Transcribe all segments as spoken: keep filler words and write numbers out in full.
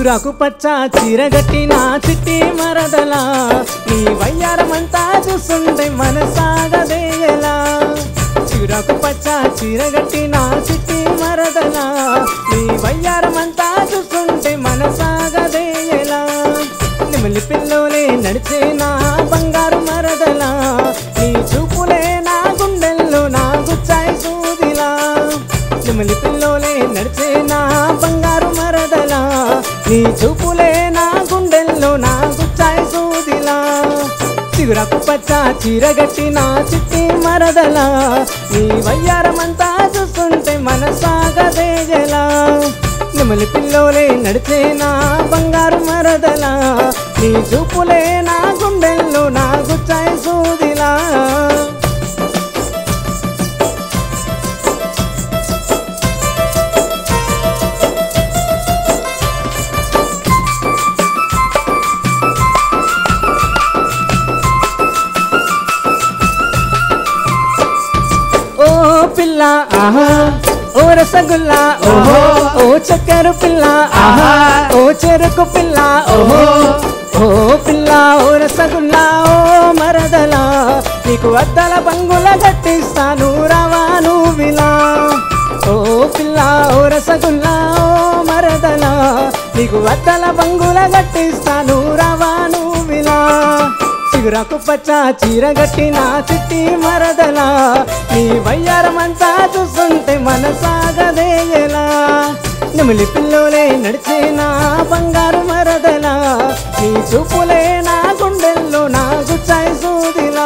చిగురాకు పచ్చ చీరగట్టిన చిట్టి మరదల నీ వయ్యారమంతా చూస్తుంటే మనసాగదేయలా చిగురాకు పచ్చ చీరగట్టిన చిట్టి మరదల నీ వయ్యారమంతా చూస్తుంటే మనసాగదేయలా నిమిలి పిల్లోలే నడిచేనా బంగారు మరదల నీ చూపులే నా గుండెల్లో నా గుచ్చాయి సూదిలా నిమిలి పిల్లోలే నడిచేనా బంగారు మరదల నీ చూపులే నా గుండెల్లో నా గుచ్చాయి సూదిలా చిగురాకు పచ్చ చీరగట్టిన చిట్టి మరదల నీ వయ్యారమంతా చూస్తుంటే మనసాగదేయలా నిమిలి పిల్లోలే నడిచేనా బంగారు మరదల నీ చూపులే నా గుండెల్లో నా గుచ్చాయి సూదిలా పిల్ల ఆహా ఓ రసగుల్లా ఓహో ఓ చక్కెర పిల్ల ఆహా ఓ చెరుకు పిల్ల ఓహో ఓ పిల్ల ఓ రసగుల్లా ఓ మరదల నీకు అద్దల బంగుల గట్టిస్తాను రవాను విలా ఓ పిల్ల ఓ రసగుల్లా ఓ మరదల నీకు అద్దల బంగుల గట్టిస్తాను రవాను విలా చిగురాకు పచ్చ చీరగట్టిన చిట్టి మరదల నీ వయ్యారమంతా చూస్తుంటే మనసాగదేయలా నిమిలి పిల్లోలే నడిచేనా బంగారు మరదల నీ చూపులే నా గుండెల్లో నా గుచ్చాయి సూదిలా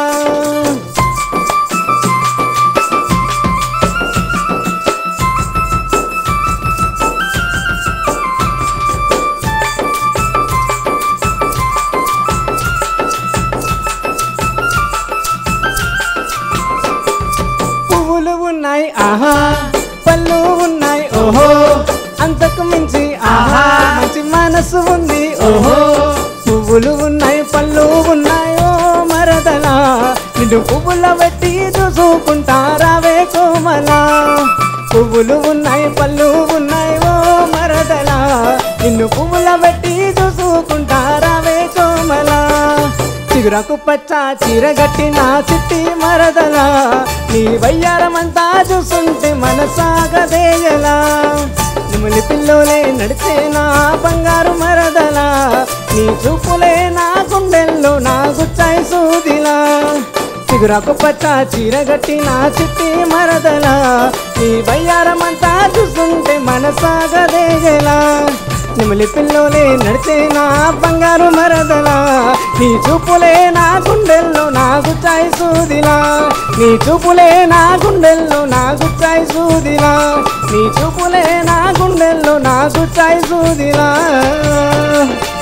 ఉన్నాయి ఆహా పళ్ళు ఉన్నాయి ఓహో అంతకు మించి ఆహా మంచి మనసు ఉంది ఓహో పువ్వులు ఉన్నాయి పళ్ళు ఉన్నాయి ఓ మరదల నిన్ను పువ్వుల పెట్టి చూసుకుంటా రావే కోమలా పువ్వులు ఉన్నాయి పళ్ళు ఉన్నాయి ఓ మరదల నిన్ను పువ్వుల పెట్టి చూసుకుంటా రావే కోమలా చిగురాకు పచ్చ చీరగట్టిన చిట్టి మరదల నీ వయ్యారమంతా చూస్తుంటే మనసాగదేయలా నిమిలి పిల్లోలే నడిచేనా బంగారు మరదల నీ చూపులే నా గుండెల్లో నా గుచ్చాయి సూదిలా చిగురాకు పచ్చ చీరగట్టిన చిట్టి మరదల నీ వయ్యారమంతా చూస్తుంటే మనసాగదేయలా నిమిలి పిల్లోలే నడిచేనా బంగారు మరదల నీ చూపులే నా గుండెల్లో నా గుచ్చాయి సూదిలా నీ చూపులే నా గుండెల్లో నా గుచ్చాయి సూదిలా నీ చూపులే నా గుండెల్లో నా గుచ్చాయి సూదిలా